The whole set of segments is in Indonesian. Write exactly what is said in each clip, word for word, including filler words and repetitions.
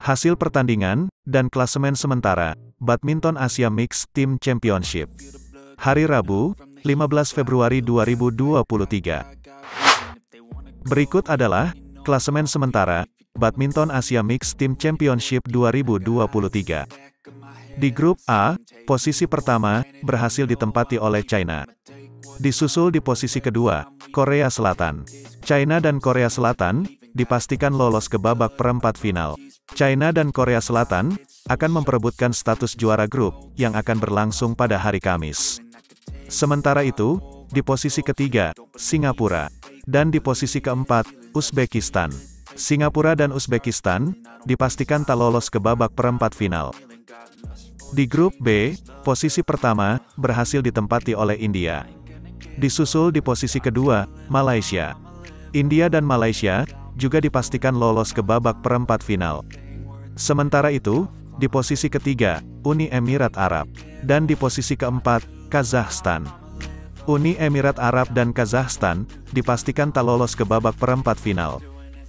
Hasil pertandingan, dan klasemen sementara, Badminton Asia Mixed Team Championship. Hari Rabu, lima belas Februari dua ribu dua puluh tiga. Berikut adalah, klasemen sementara, Badminton Asia Mixed Team Championship dua ribu dua puluh tiga. Di grup A, posisi pertama, berhasil ditempati oleh China. Disusul di posisi kedua, Korea Selatan. China dan Korea Selatan, dipastikan lolos ke babak perempat final. China dan Korea Selatan, akan memperebutkan status juara grup, yang akan berlangsung pada hari Kamis. Sementara itu, di posisi ketiga, Singapura. Dan di posisi keempat, Uzbekistan. Singapura dan Uzbekistan, dipastikan tak lolos ke babak perempat final. Di grup B, posisi pertama, berhasil ditempati oleh India. Disusul di posisi kedua, Malaysia. India dan Malaysia, juga dipastikan lolos ke babak perempat final. Sementara itu, di posisi ketiga, Uni Emirat Arab. Dan di posisi keempat, Kazakhstan. Uni Emirat Arab dan Kazakhstan, dipastikan tak lolos ke babak perempat final.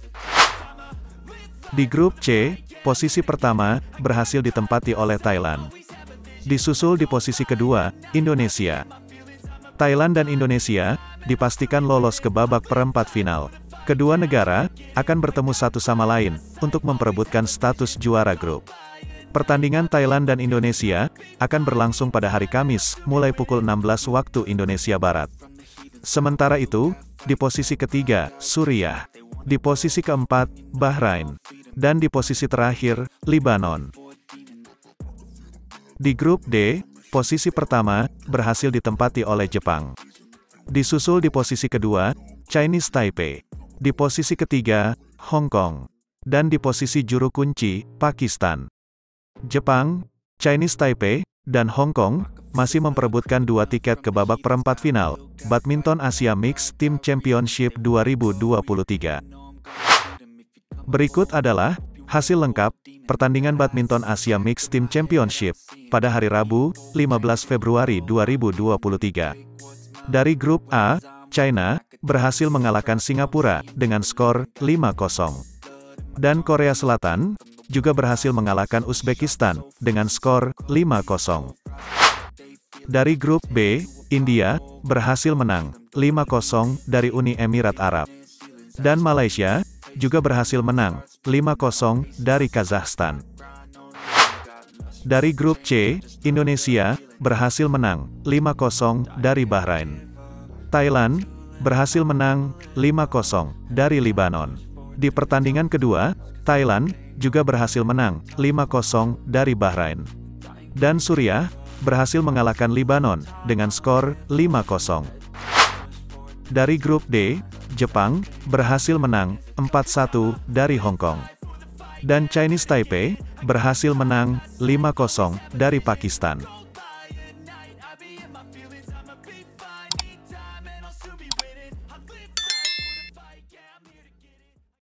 Di grup C, posisi pertama, berhasil ditempati oleh Thailand. Disusul di posisi kedua, Indonesia. Thailand dan Indonesia, dipastikan lolos ke babak perempat final. Kedua negara, akan bertemu satu sama lain, untuk memperebutkan status juara grup. Pertandingan Thailand dan Indonesia, akan berlangsung pada hari Kamis, mulai pukul enam belas waktu Indonesia Barat. Sementara itu, di posisi ketiga, Suriah. Di posisi keempat, Bahrain. Dan di posisi terakhir, Lebanon. Di grup D, posisi pertama, berhasil ditempati oleh Jepang. Disusul di posisi kedua, Chinese Taipei. Di posisi ketiga, Hong Kong. Dan di posisi juru kunci, Pakistan. Jepang, Chinese Taipei, dan Hong Kong, masih memperebutkan dua tiket ke babak perempat final, Badminton Asia Mixed Team Championship dua ribu dua puluh tiga. Berikut adalah, hasil lengkap, pertandingan Badminton Asia Mixed Team Championship, pada hari Rabu, lima belas Februari dua ribu dua puluh tiga. Dari grup A, China, berhasil mengalahkan Singapura, dengan skor, lima kosong. Dan Korea Selatan, juga berhasil mengalahkan Uzbekistan, dengan skor, lima kosong. Dari grup B, India, berhasil menang, lima kosong, dari Uni Emirat Arab. Dan Malaysia, juga berhasil menang, lima kosong, dari Kazakhstan. Dari grup C, Indonesia, berhasil menang, lima kosong, dari Bahrain. Thailand, berhasil menang, lima kosong, dari Lebanon. Di pertandingan kedua, Thailand, juga berhasil menang, lima kosong, dari Bahrain. Dan Suriah, berhasil mengalahkan Lebanon, dengan skor, lima kosong. Dari grup D, Jepang, berhasil menang, empat satu, dari Hong Kong. Dan Chinese Taipei, berhasil menang, lima kosong, dari Pakistan.